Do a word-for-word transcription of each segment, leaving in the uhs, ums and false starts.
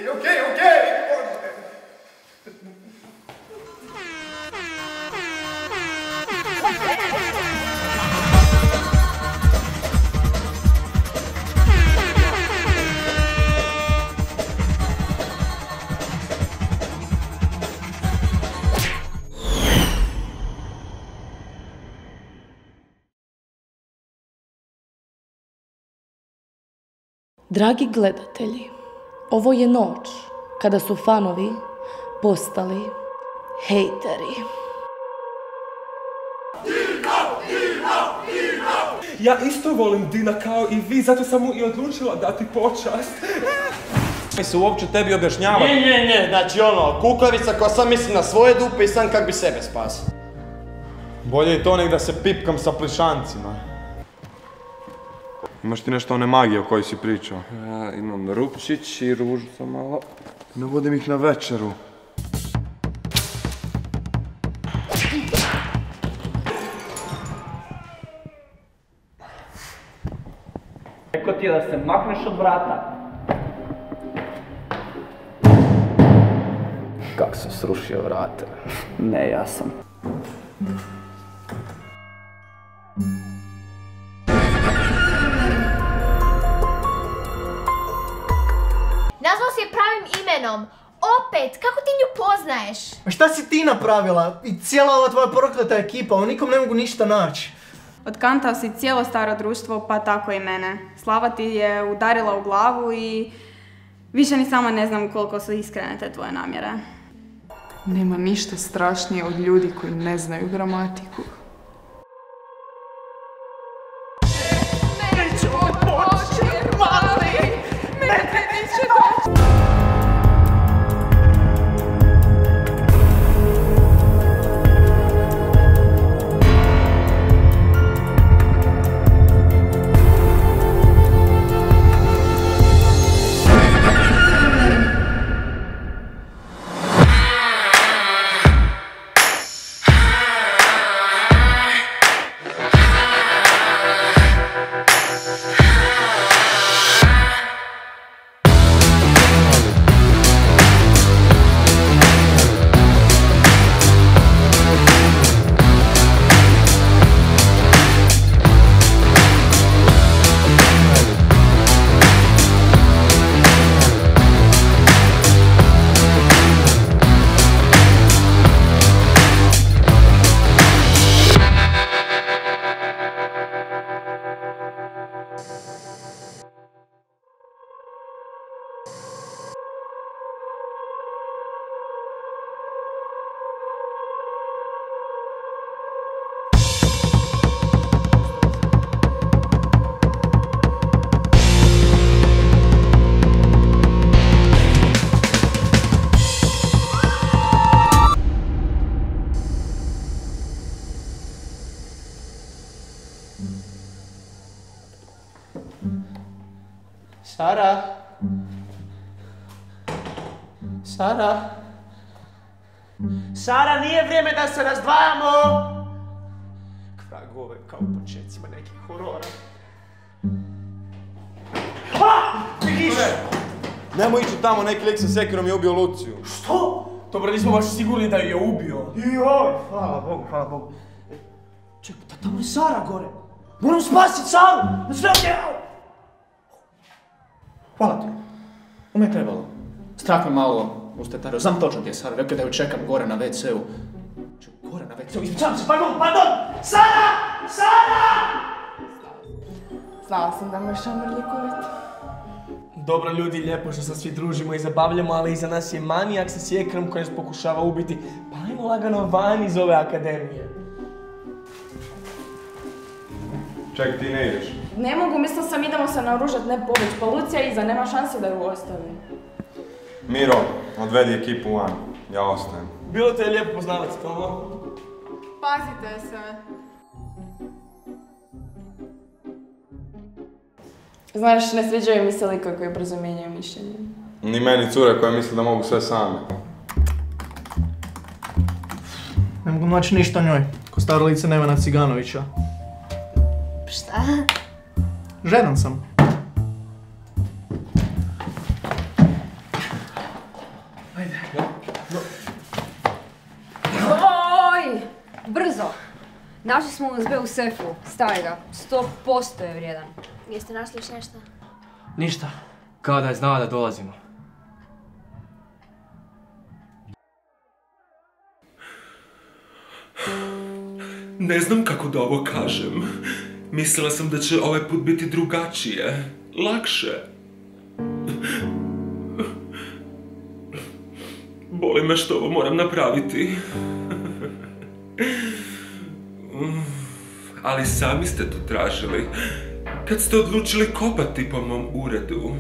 okej, okej! Dragi gledatelji, ovo je noć kada su fanovi postali hejteri. Ja isto volim Dina kao i vi, zato sam mu i odlučila dati počast. Mi se uopće tebi objašnjava. Ne, ne, ne, znači ono, kukavica koja sam misli na svoje dupe i sam kak bi sebe spasio. Bolje i to nek da se pipkam sa plišancima. Imaš ti nešto one magije o kojoj si pričao? Ja imam rupčić i ružica malo. Navodim ih na večeru. Rekao ti je da se makneš od vrata. Kak sam srušio vrata? Ne, ja sam. Nazvao si je pravim imenom. Opet, kako ti nju poznaješ? A šta si ti napravila? I cijela ova tvoja prokleta ekipa, o nikom ne mogu ništa naći. Otkantao si cijelo staro društvo, pa tako i mene. Slava ti je udarila u glavu i više ni sama ne znam koliko su iskrene te tvoje namjere. Nema ništa strašnije od ljudi koji ne znaju gramatiku. Neću odpočet, mali! Medvedi će doći! Sara? Sara? Sara, nije vrijeme da se razdvajamo! Kvagove kao u početcima nekih horora. Ha! Vidiš? Nemoj ići tamo, neki lik sa sekirom je ubio Luciju. Što? Dobro, nismo baš sigurni da ju je ubio. Joj, hvala Bogu, hvala Bogu. Čekaj, pa tamo je Sara gore. Moram spasit Saru! Na sve ovdje! Hvala ti. Ome je trebalo. Strah me malo ustetario. Znam točno gdje je Sara. Rekao da ju čekam gore na ve ce u. Čekaj, gore na ve ce u. Ispričavam se, pardon, pardon! Sara! Sara! Znala sam da me šamrljikoviti. Dobro ljudi, lijepo što se svi družimo i zabavljamo, ali iza nas je manijak sa sjekrom koji nas pokušava ubiti. Pa ajmo lagano van iz ove akademije. Ček, ti ne ideš. Ne mogu, mislila sam idemo se naoružat, ne pobjeć. Pa Lucija iza, nema šanse da ju ostavi. Miro, odvedi ekipu van. Ja ostajem. Bilo te je lijepo poznavati, Tomo. Pazite se. Znaš, ne sviđaju mi se likovi koji brzo mijenjaju mišljenje. Ni meni cure koje misle da mogu sve same. Ne mogu naći ništa o njoj, ko staro lice Nevena Ciganovića. Šta? Žedan sam. Našli smo U S B u sefu, stavi ga, sto posto je vrijedan. Jeste našli još nešto? Ništa, kao da je znala da dolazimo. Ne znam kako da ovo kažem. Mislila sam da će ovaj put biti drugačije, lakše. Boli me što ovo moram napraviti. Ali sami ste to tražili. Kad ste odlučili kopati po mom uredu.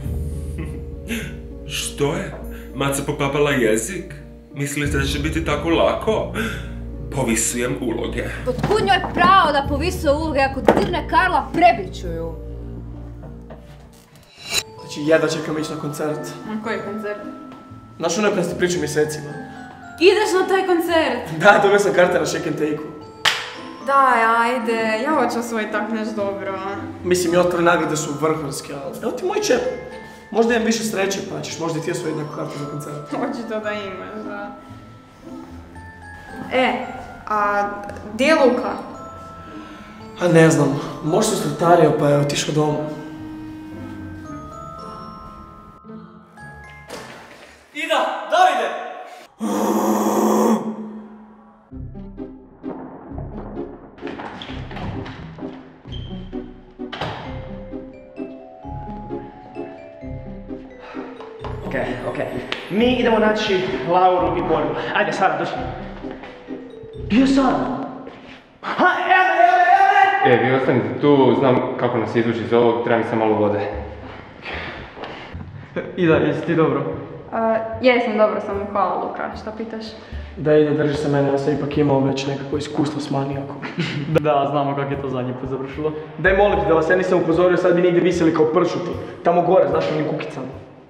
Što je? Maca popapala jezik? Mislite da će biti tako lako? Povisujem uloge. Otkud njoj pravo da povisuje uloge ako dirne Karla prebiću ju? Znači, jedva čekam ići na koncert. Na koji koncert? Znaš ono kad ste priču mjesecima? Ideš na taj koncert? Da, dobio sam karte na Shake and Take-u. Daj, ajde, ja hoću osvojiti tak nešto dobro. Mislim, i ostale nagrade su vrhunske, ali evo ti moj čep. Možda imam više sreće, pa ćeš možda i ti osvojiti neku kartu za koncert. Očito da imaš, da. E, a gdje je Luka? A ne znam, možda se stretario pa je otišao doma. Ida, Davide! Okej, okej. Mi idemo naći Lauru i Borgu. Ajde, Sara, dođi. Gdje je Sara? Ha, evo, evo, evo! E, vi ostanite tu, znam kako nas izvući iz ovog, treba mi sam malo vode. Ida, jesi ti dobro? Uh, jesam dobro, samo hvala Luka, šta pitaš? Da ide, drži se mene, ja sam ipak imao već nekako iskustvo s manijakom. Da, znamo kako je to zadnji put završilo. Daj molim ti da vas ja nisam upozorio, sad bi nigdje visili kao pršuti. Tamo gore, znaš onim kukicama.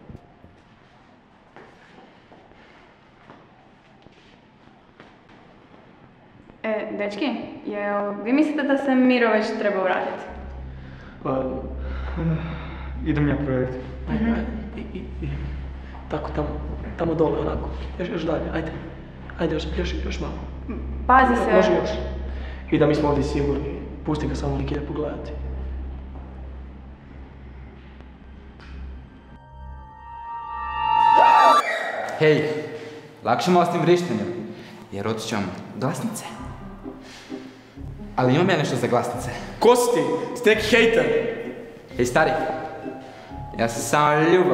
E, dečki, jel vi mislite da se Miro već treba vratiti? Pa, idem ja provjeriti. Ajde, ajde, i, i, i. Tako, tamo, tamo dole, onako. Još, još dalje, ajde. Ajde, još, još, još malo. Pazi se. Može još. I da mi smo ovdje sigurni. Pusti ga samo nek ide pogledati. Hej, lakše malo s tim vrištenjem, jer otićam glasnice. Ali imam ja nešto za glasnice. Ko si ti? Si neki hejter? Hej stari, ja sam samo ljubav.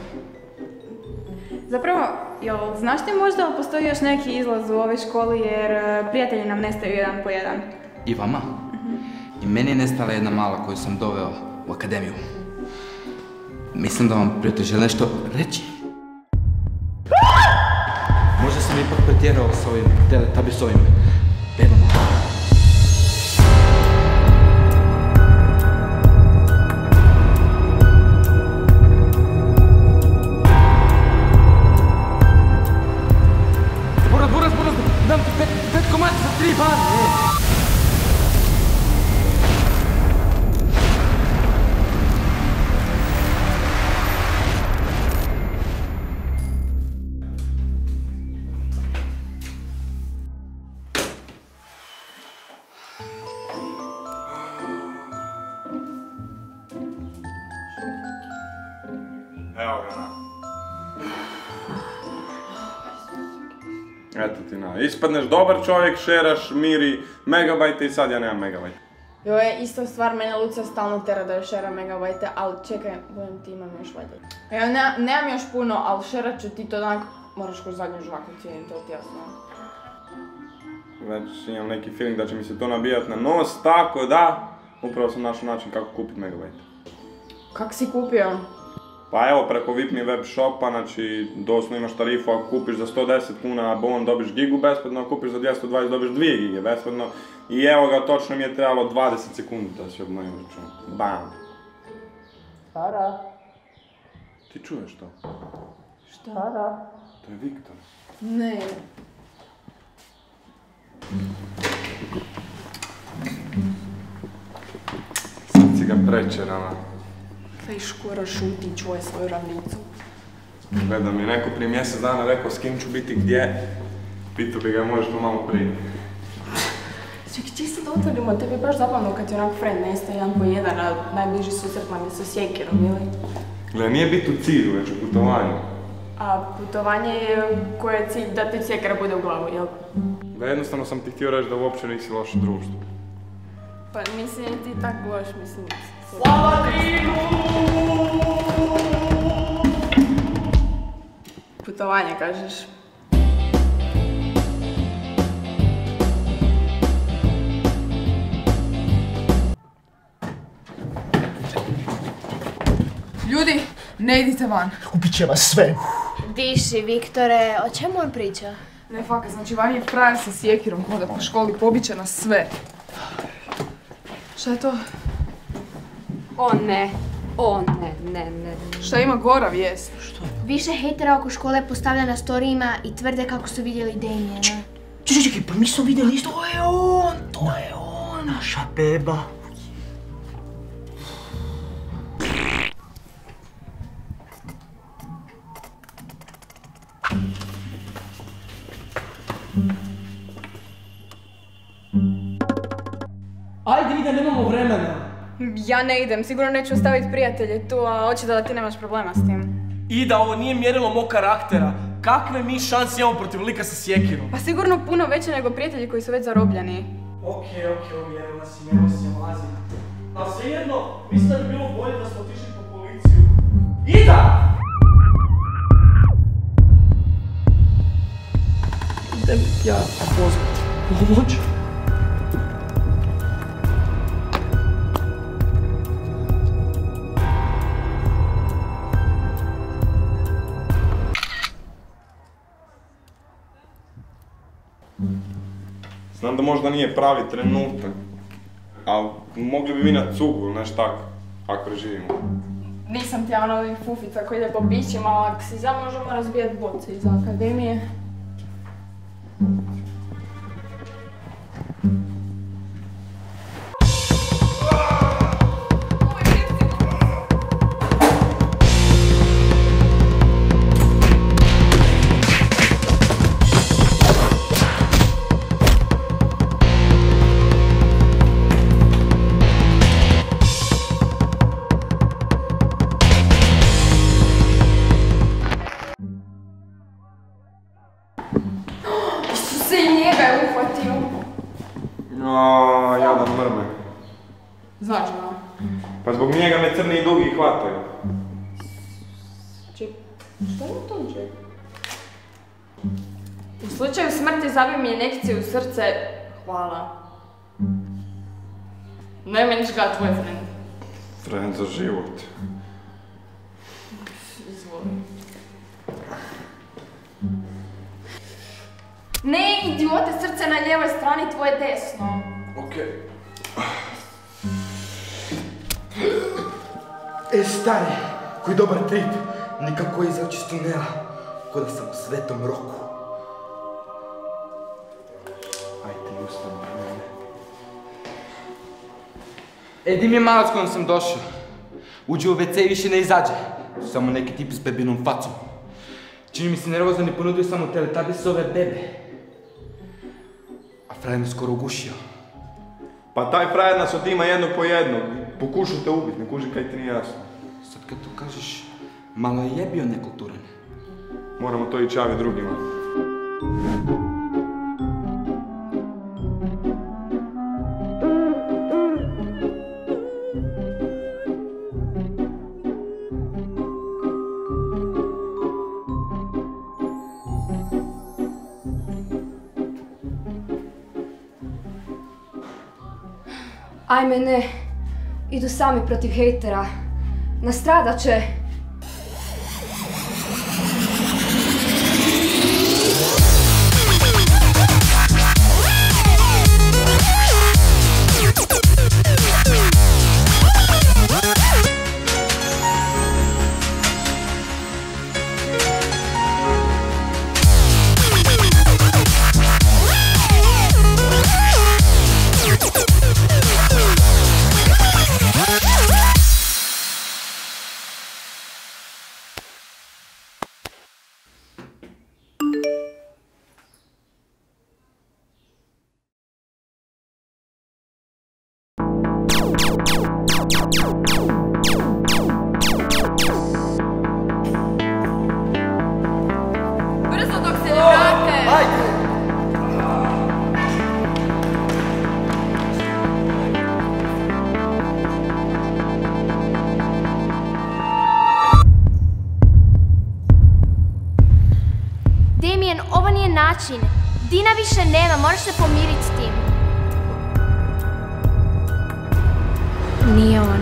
Zapravo, jel znaš ti možda da postoji još neki izlaz u ovoj školi jer prijatelji nam nestaju jedan po jedan? I vama? I meni je nestala jedna mala koju sam doveo u akademiju. Mislim da vam prijatelj želi nešto reći. Možda sam ipak pretjerao s ovim teletabisovim bebama. Buraz, buraz, buraz, dam ti pet, pet komadi za tri baze. Evo ga na. Eto ti na. Ispadneš dobar čovjek, šeraš, miri, megabajte i sad ja nemam megabajte. Joj, isto stvar, mene Lucija stalno tera da još šera megabajte, ali čekaj, budem ti imam još valjda. Ja ne, nemam još puno, ali šerat ću ti to onak, moraš kroz zadnju žvaku cijenim, to ti jasno. Već imam neki feeling da će mi se to nabijat na nos, tako da upravo sam našao način kako kupit megabajte. Kak si kupio? Pa evo, preko V I P web shopa, znači doslovno imaš tarifu, ako kupiš za sto deset kuna bon dobiš gigu besplatno, ako kupiš za dvjesto dvadeset dobiš dvije gige besplatno. I evo ga, točno mi je trebalo dvadeset sekundi da se obnovim račun. Bam! Sara? Ti čuješ to? Šta? Sara? To je Viktor. Ne. Sad si ga prečerala. Taj škora šuti, čuje svoju ravnicu. Gledam, mi je neko prije mjesec dana rekao s kim ću biti gdje. Pitao bi ga, možeš to malo prije. Čekaj, čisto da utvrdimo, tebi je baš zabavno kad je onak friend nestaje jedan po jedan, a najbliži susret nam je sa sjekirom, ili? Gle, nije bit u cilju, već u putovanju. A putovanje je koje je cilj da ti sjekira bude u glavu, jel? Da, jednostavno sam ti htio reći da uopće nisi loš u društvu. Pa mislim, ti tak loš, mislim... Slavadinu! Putovanje, kažeš. Ljudi, ne idite van. Ubit će vas sve. Diši, Viktore, o čemu on priča? Ne, fakat, znači van je frajer sa sjekirom hoda po školi, pobiće nas sve. Šta je to? O ne, o ne, ne, ne. Šta ima gora vijest? Što? Više hejtera oko škole postavlja na storijima i tvrde kako su vidjeli Damijena. Čekaj, čekaj, pa mi smo vidjeli isto. To je on, to je on. Naša beba. Ajde, ide, nemamo vremena. Ja ne idem, sigurno neću ostaviti prijatelje tu, a očito da ti nemaš problema s tim. Ida, ovo nije mjerilo mog karaktera. Kakve mi šanse imamo protiv lika sa sjekirom? Pa sigurno puno veće nego prijatelji koji su već zarobljeni. Okej, okej, uvjerila si me, evo si mlazi. A svejedno, mislim da bi bilo bolje da smo otišli po policiju. Ida! Idem ja pozvati pomoć. Znam da možda nije pravi trenutak, ali mogli bi vi na cugu ili nešto tako, ako živimo. Nisam ti ja ono ovih fufica koji ide po pićima, ali ako si za možemo razbijati boce iz akademije. Aaaa, jadan mrme. Zašto? Pa zbog njega me crni i dugi hvataju. Ček, što je to ček? U slučaju smrti zabij mi injekciju u srce, hvala. Ne meniš ga tvoj friend. Friend za život. Izvoli. Ne, idiote, srce na lijevoj strani, tvoje desno. Okej. E, stari, koji dobar trip. Nikako izaći iz tunela. Ko da sam u svetom roku. Ajde, ustani. E, di mi je malac kojom sam došao. Uđe u ve ce i više ne izađe. Samo neki tip s bebinom facom. Čini mi se nervozan i ponudio samo teletabisove bebe. A frajer me skoro ugušio. Pa taj frajer nas otima jednog po jednog. Pokušao te ubiti, ne kuži kaj ti nije jasno. Sad kad to kažeš, malo je bio nekulturan. Moramo to i čavi drugima. Ajme ne, idu sami protiv hejtera. Nastradat će. Brzo dok se ne vrate! Ajde! Damien, ovo nije način. Dina više nema, moraš se pomiriti s tim. Nije on.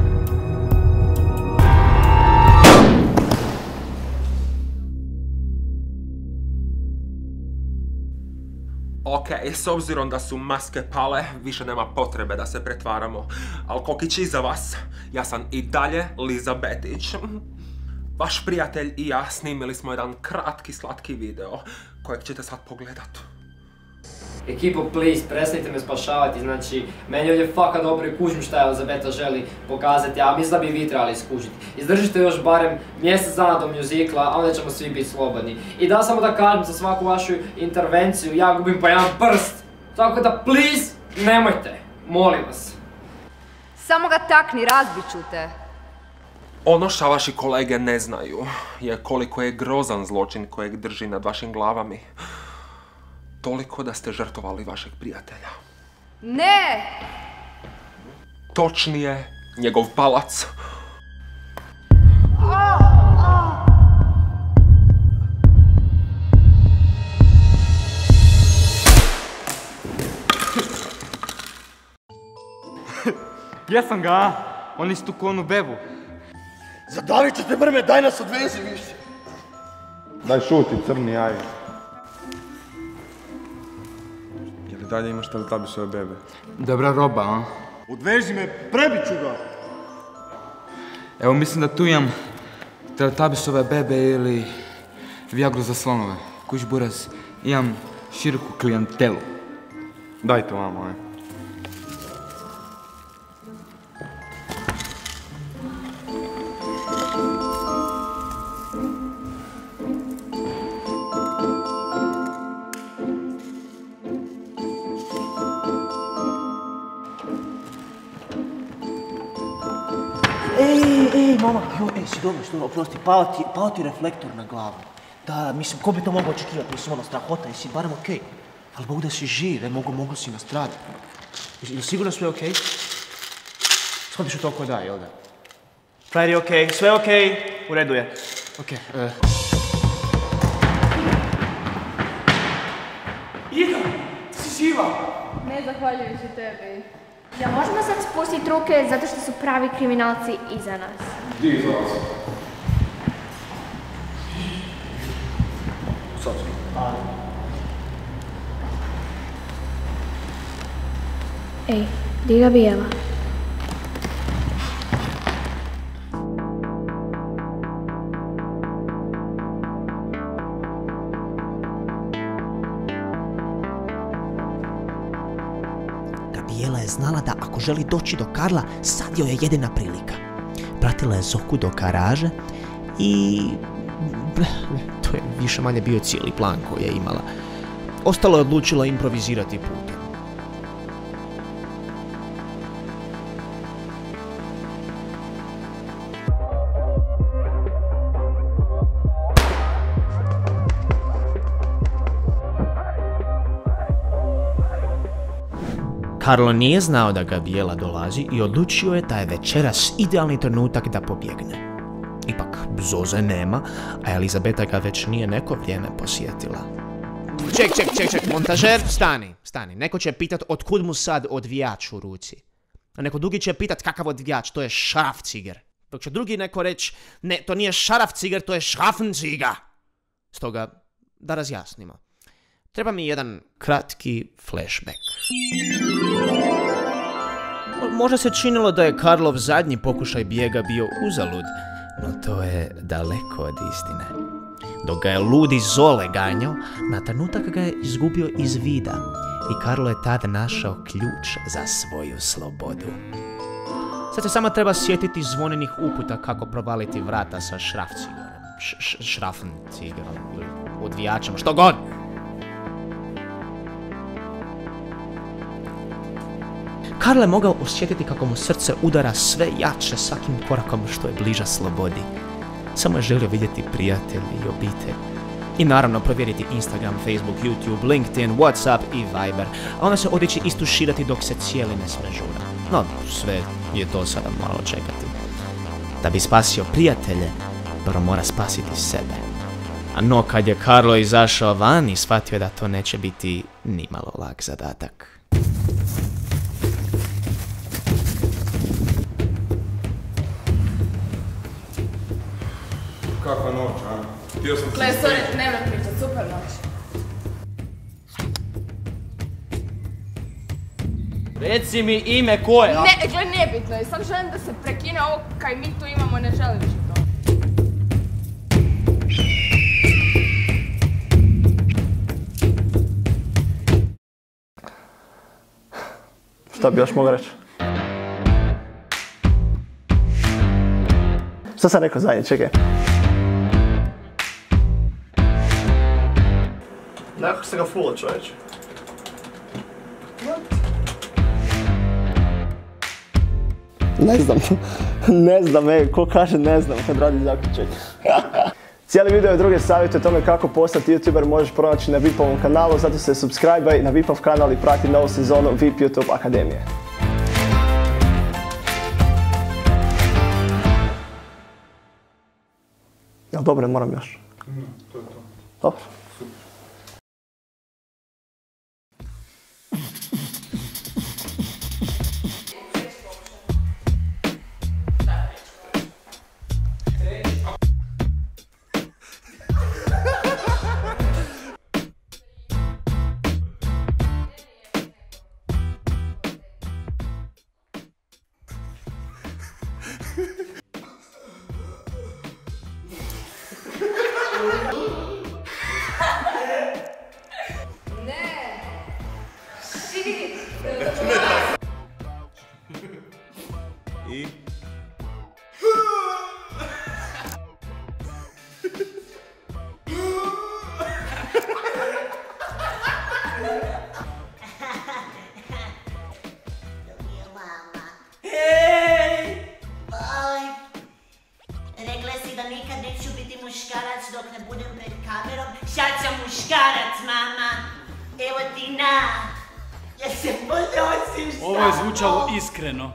Ok, s obzirom da su maske pale, više nema potrebe da se pretvaramo. Al kokić iza vas, ja sam i dalje Liza Betić. Vaš prijatelj i ja snimili smo jedan kratki, slatki video, kojeg ćete sad pogledat. Ekipo, please, prestanite me spašavati, znači, meni ovdje faka dobro i kužim šta Elizabeta želi pokazati, a mislim da bi vi trebali iskužiti. Izdržite još barem mjesec dana do mjuzikla, a onda ćemo svi biti slobodni. I da samo da kažem za svaku vašu intervenciju, ja gubim po jedan prst. Tako da, please, nemojte, molim vas. Samo ga takni, razbit ću te. Ono što vaši kolege ne znaju je koliko je grozan zločin kojeg drži nad vašim glavami. Toliko da ste žrtvovali vašeg prijatelja. Ne! Točnije, njegov palac. Gdje sam ga? On je stukao onu bebu. Zadavit ćete mrme, daj nas odvezi više. Daj šuti, crni javi. Je li dalje imaš Teletubbiesove bebe? Dobra roba, a? Odvezi me, prebit ću ga. Evo, mislim da tu imam Teletubbiesove bebe ili Viagru za slonove. Kuš buraz, imam široku klijentelu. Daj to vamo, aj. Ej, ej, mama, jo, ej, si dobro, što, oprosti, pao ti, pao ti reflektor na glavu. Da, mislim, ko bi to mogao očekivati, mislim, ono, strahota, jesi barem okej. Ali Bog da si živ, e, mogu, mogu si nastradati. Je li sigurno sve okej? Shvatiš u to ko da, jel da? Frajer je okej, sve okej, u redu je. Okej. Ida, si živa? Ne zahvaljujući tebi. Ja možemo sad spustiti ruke zato što su pravi kriminalci iza nas. Gdje iza vas? Sad sam. Ej, di ga bijela? Gabriela je znala da ako želi doći do Karla, sad joj je jedina prilika. Pratila je Zoku do garaže i... to je više manje bio cijeli plan koji je imala. Ostalo je odlučila improvizirati putem. Karlo nije znao da Gabriela dolazi i odlučio je da je večeras idealni trenutak da pobjegne. Ipak, Zoze nema, a Elizabeta ga već nije neko vrijeme posjetila. Ček, ček, ček, ček, montažer, stani, stani. Neko će pitat otkud mu sad odvijač u ruci. A neko drugi će pitat kakav odvijač, to je šrafciger. Dok će drugi neko reći, ne, to nije šrafciger, to je šrafenciger. Stoga, da razjasnimo. Treba mi jedan kratki flashback. Možda se činilo da je Karlov zadnji pokušaj bijega bio uzalud, no to je daleko od istine. Dok ga je ludi Zole ganjao, na trenutak ga je izgubio iz vida i Karlo je tada našao ključ za svoju slobodu. Sad se samo treba sjetiti zvonenih uputa kako provaliti vrata sa šrafcigerom, šrafencigerom ili odvijačem, što god. Karl je mogao osjetiti kako mu srce udara sve jače svakim korakom što je bliža slobodi. Samo je želio vidjeti prijatelji i obitelj. I naravno provjeriti Instagram, Facebook, YouTube, LinkedIn, Whatsapp i Viber, a onda se odići istuširati dok se cijeli ne smežura. No, sve je to sada malo čekati. Da bi spasio prijatelje, prvo mora spasiti sebe. A no, kad je Karlo izašao van i shvatio da to neće biti nimalo lak zadatak. Kakva noć, a? Htio sam Gle, sorry, nemoj pričat, super noć. Reci mi ime ko je, a? Ne, gle, nebitno je, sam želim da se prekine ovo kaj mi tu imamo, ne želim više to. Šta bi još mogao reći? Šta sam rekao zadnje, čekaj. Nekako se ga fulo, čovječe. Ne znam, ne znam, ej, ko kaže ne znam kad radi zaključak. Cijeli video i druge savjete o tome kako postati YouTuber možeš pronaći na V I P-ovom kanalu, zato se subscribe-aj na V I P-ov kanal i prati novu sezonu V I P YouTube Akademije. Jel dobro, moram još? Mm, to je to. Dobro. I? Hej! Oj! Rekla si da nikad neću biti muškarac dok ne budem pred kamerom. Sad sam muškarac, mama! Evo ti na! Ja se podnosim samo! Ovo je zvučalo iskreno.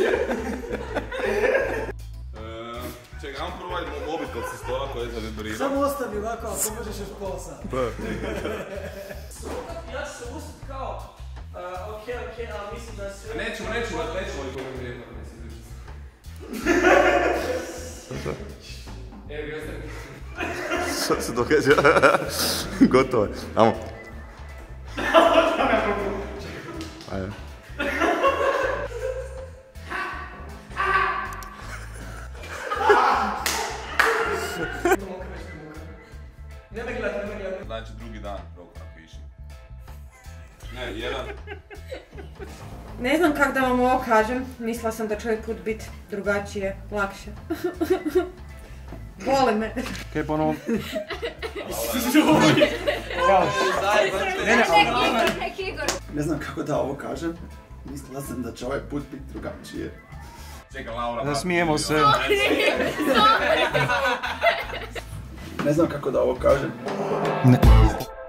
Čekaj, ajmo prvo ovaj mobitel sa stola koji je za vibrira. Samo ostavi ovako, ako možeš još pola sata. Ja ću se ustit kao, okej, okej, ali mislim da se... Nećemo, nećemo, nećemo ovaj koji vrijeme, ne si izviš. Evo ga ostavi. Što se događa? Gotovo je. Amo. Ajde. Ne me gledaj, ne me gledaj. Znači drugi dan, rok napiši. Ne, jedan. Ne znam kako da vam ovo kažem, mislila sam da će ovaj put biti drugačije, lakše. Boli me. Kaj ponovo? Ne znam kako da ovo kažem, mislila sam da će ovaj put biti drugačije. Čekaj, Laura. Ne smijemo se. Ne znam kako da ovo kažem. Ne.